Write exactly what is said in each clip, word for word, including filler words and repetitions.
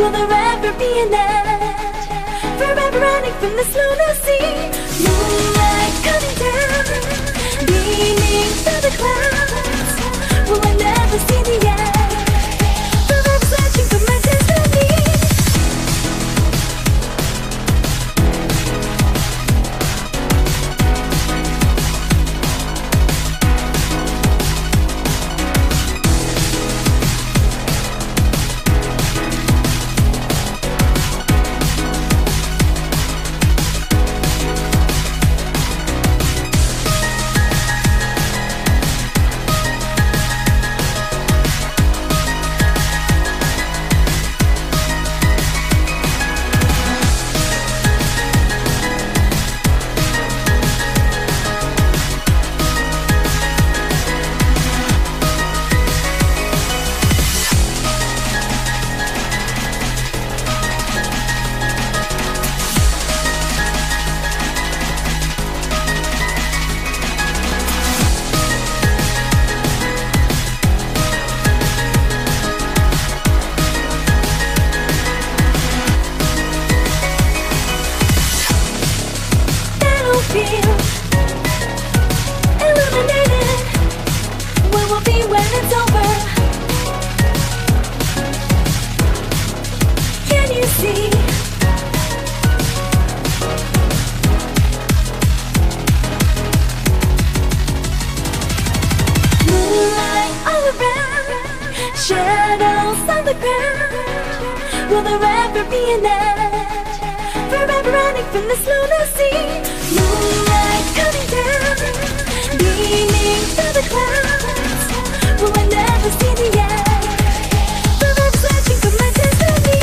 Will there ever be an end? Forever running from this lunar sea. Moonlight coming down, beaming through the clouds. Will I never see the end? Forever searching for my destiny. Will there ever be an end? Forever running from this lunar sea. Moonlight coming down, beaming through the clouds. Will I never see the end? Forever searching for my destiny.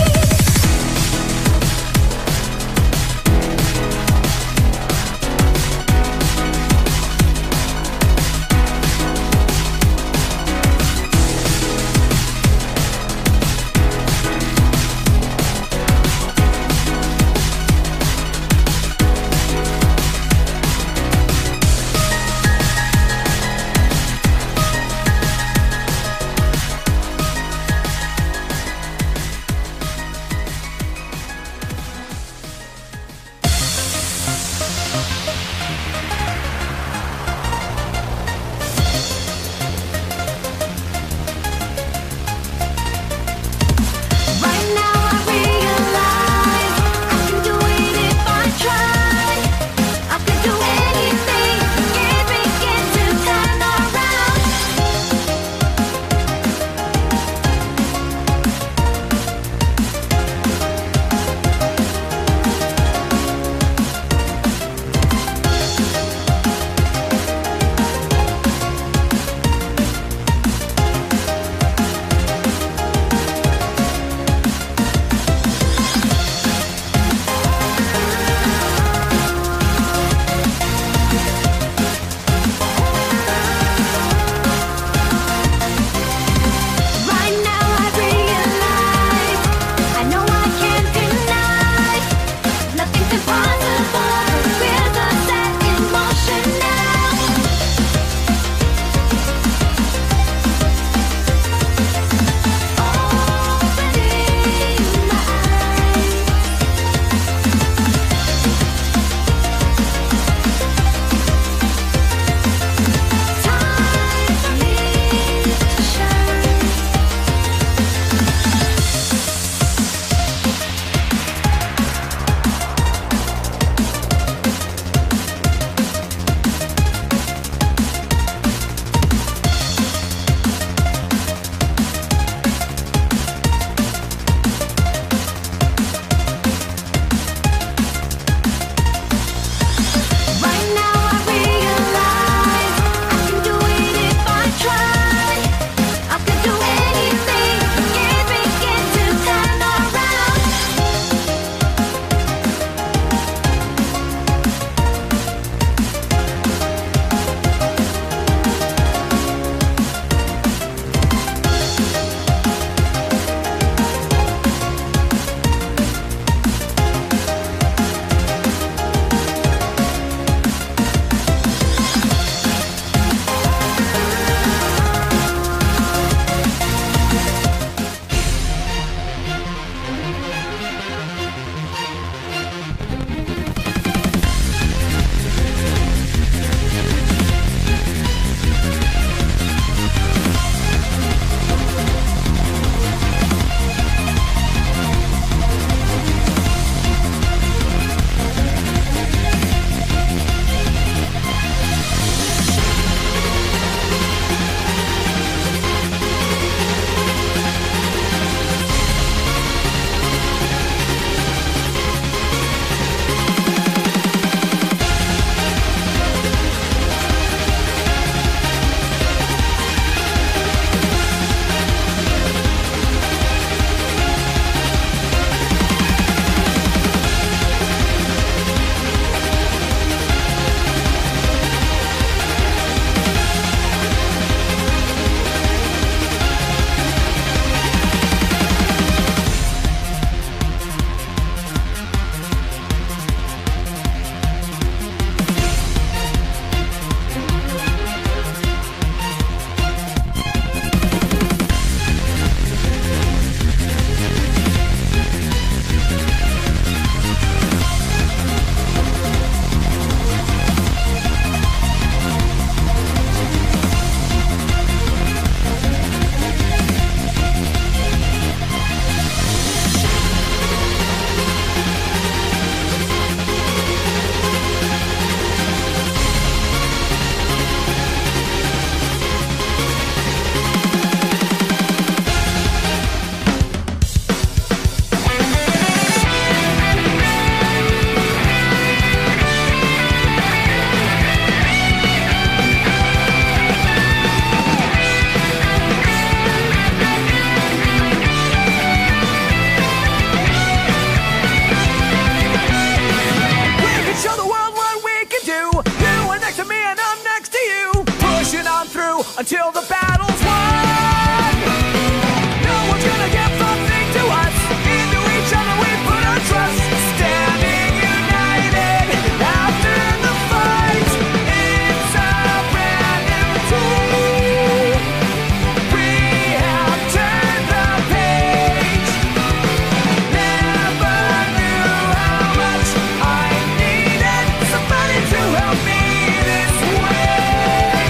next to me and I'm next to you. Pushing on through until the battle's won. No one's gonna get something to us. Into each other we put our trust. Standing united after the fight. It's a brand new day. We have turned the page. Never knew how much I needed somebody to help me this way.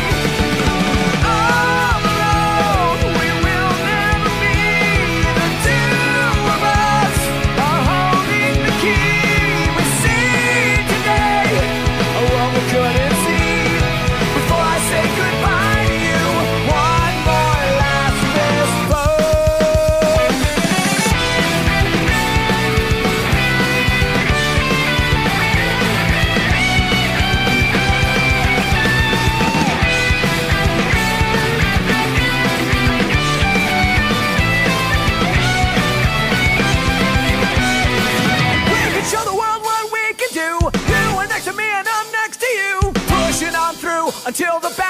All alone, we will never be. The two of us are holding the key. We see today a world we couldn't see. Before I say goodbye to you, one more last fist bump. We can show the world what we can do. You are next to me and I'm next to you. Pushing on through until the battle.